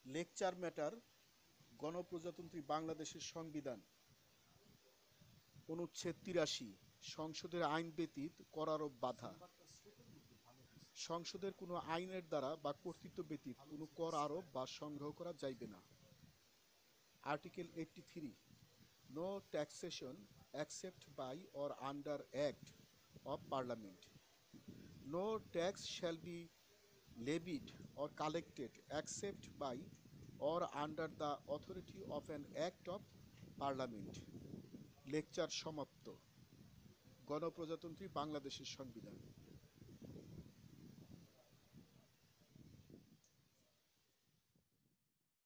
Lecture matter গণপ্রজাতন্ত্রী বাংলাদেশের সংবিধান অনুচ্ছেদ ৮৩ সংসদের আইন ব্যতীত করারোপ বাধা। সংসদের কোনো আইনের দ্বারা বা কর্তৃত্ব ব্যতীত কোনো কর আরোপ বা সংগ্রহ করা যাইবে না। Article 83 no taxation except by or under Act of Parliament. No tax shall be levied or collected except by or under the authority of an Act of Parliament. Lecture সমাপ্ত। গণপ্রজাতন্ত্রী বাংলাদেশের সংবিধান।